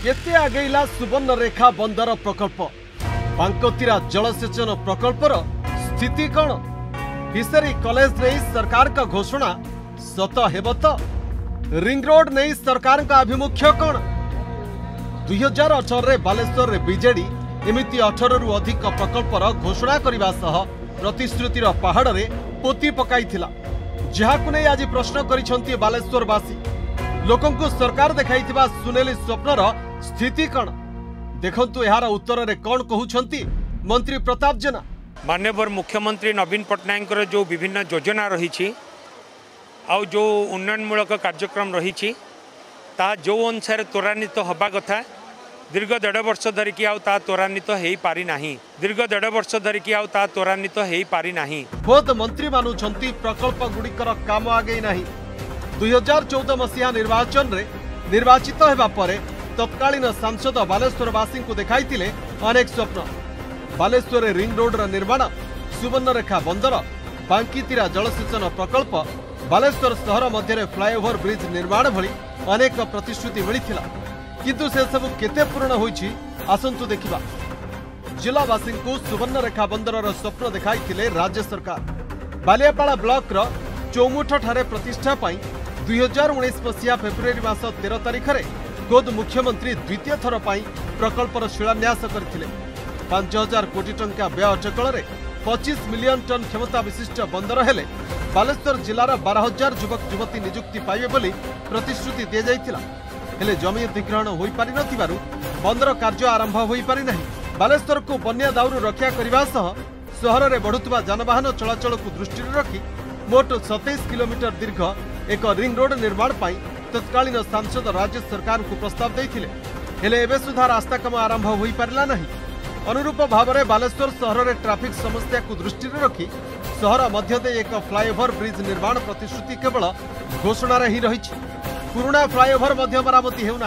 केते आगेला सुवर्णरेखा बंदर प्रकल्प बांकोतिरा जलसेचन प्रकल्पर स्थिति कौन फिशरी कॉलेज नहीं सरकार का घोषणा सत हेब तो रिंग रोड नहीं सरकार का आभिमुख्य कौन 2018 बालेश्वर रे बीजेडी एमिति 18 रु अधिक प्रकल्पर घोषणा करने सह प्रतिश्रुतिर पहाड़ रे पोती पकाइथिला जहाकु नै आज प्रश्न करिसंती बालेश्वरवासी लोकंकु सरकार देखाइथिबा सुनेली स्वप्नर स्थिति कौन देखंतु यार उत्तर रे कौन कहउछंती मंत्री प्रताप जेना। माननीय मुख्यमंत्री नवीन पट्टनायक जो विभिन्न योजना रही आउ जो उन्नयनमूलक कार्यक्रम रही जो अनुसार त्वरान्वित हवा कथा दीर्घ 1.5 वर्ष धरिकी आउ त्वरान्वित हो पारि नाही दीर्घ 1.5 वर्ष धरिकी आउ त्वरान्वित हो पारि नाही। खुद मंत्री मानुछंती प्रकल्प गुड़िकर काम आगे नाही 2014 मसीहा निर्वाचन रे निर्वाचित हेबा परे तत्कालीन सांसद बालेश्वरवासी को देखाइतिले अनेक स्वप्न बालेश्वर रिंग रोड निर्माण सुवर्णरेखा बंदर बांकीतिरा जलसेचन प्रकल्प बालेश्वर सहर मध्य फ्लाईओवर ब्रिज निर्माण भली अनेक प्रतिश्रुति मिलिथिला किंतु से सब केते पूर्ण होईछि आसंतु देखिबा। जिलावासी को सुवर्णरेखा बंदरर स्वप्न देखाइतिले राज्य सरकार बालियापाड़ा ब्लॉक रो चौमुठ ठारे प्रतिष्ठा पाई 2019 मसीहा फेब्रुआरी मास 13 तारिख रे खुद मुख्यमंत्री द्वितीय थर पाई प्रकल्पर शिलान्यास करथिले 5000 कोटी टंका व्यय अटकल 25 मिलियन टन क्षमता विशिष्ट बंदर हेले बालेश्वर जिलार 12000 युवक युवती नियुक्ति पाइबे बोली प्रतिश्रुति दि जाइथिला हेले जमी अधिग्रहण होई पारि नथिबारु बंदर कार्य आरंभ होई पारि नाही। बालेश्वर को बन्या दाउरु रक्षा करबा सह शहर रे बढ़ुतबा जानवाहन चलाचल को दृष्टि रखी मोट 27 किलोमीटर दीर्घ एक रिंग रोड निर्माण पाई तत्कालीन सांसद राज्य सरकार को प्रस्ताव देइथिले हेले एबे सुधा रास्ता काम आरंभ होई पारिला नाही। अनुरूप भाव में बालेश्वर सहर में ट्राफिक समस्या को दृष्टि रखी सहर मध्य एक फ्लाईओवर ब्रिज निर्माण प्रतिश्रुति केवल घोषणा ही रही पुराना फ्लाईओवर मरामती हेउना।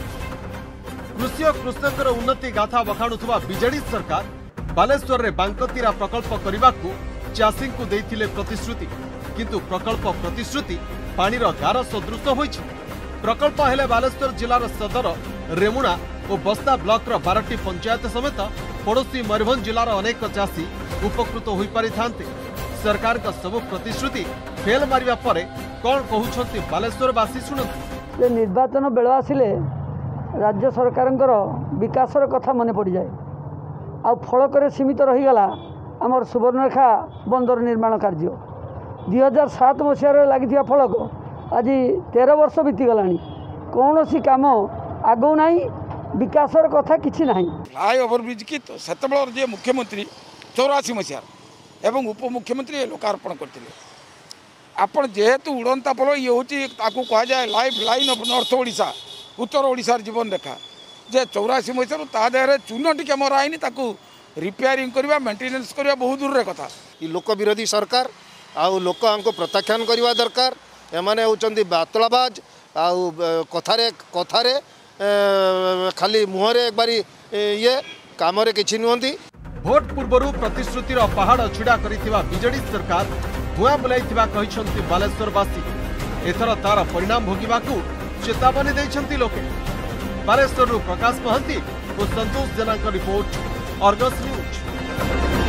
कृषि और कृषकर उन्नति गाथा बखाणुवा बीजेडी सरकार बालेश्वर में बांकोतिरा प्रकल्प करने को चाषी को देइथिले प्रतिश्रुति किंतु प्रकल्प प्रतिश्रुति पानीर गार सदृश होइछि। प्रकल्प हेले बालेश्वर जिलार सदर रेमुणा और बस्ता ब्लॉक 12टी पंचायत समेत पड़ोशी मयूरभंज जिलार अनेक चाषी उपकृत हो पारि थांते। सरकार का सब प्रतिश्रुति फेल मारिबा परे कौन कहउछंती बालेश्वरवासी सुनंतु। निर्वाचन बेल आसिले राज्य सरकारंकर विकासर कथा मन पड़ जाए आ फलक सीमित रहीगला आमर सुवर्णरेखा बंदर निर्माण कार्य 2007 मसीह लगी फलक आज 13 वर्ष बीतीगला कौन सी काम आगो ना विकासर कथा किसी ना। फ्लाईओवर ब्रिज की तो से मुख्यमंत्री 84 मसीह एवं उपमुख्यमंत्री लोकार्पण करते आपण जेहेतु उड़ंता पोल ये हूँ कह जाए life line of north Odisha उत्तर ओडिशार जीवन रेखा जे 84 मसीह तादेह चून टी मराइनी रिपेयरिंग करवा मेंटेनेंस करवा बहुत दूर कथा। लोक विरोधी सरकार आउ लोक हमको प्रत्याख्यान करवा दरकार एमाने होचंदी बातलाबाज आउ कथारे कथारे खाली मुहरे एक बारी ये काम रे किछि नुहंती। भोट पूर्व प्रतिश्रुतिर पहाड़ छिड़ा करिथिबा बीजेडी सरकार भुआ बुलाइथिबा कहिसंती बालेश्वरवासी एथर तार परिणाम भोगिबाकू चेतावनी दैछंती लोके। बालेश्वरରୁ प्रकाश महंती और Santosh Jena report Argus news.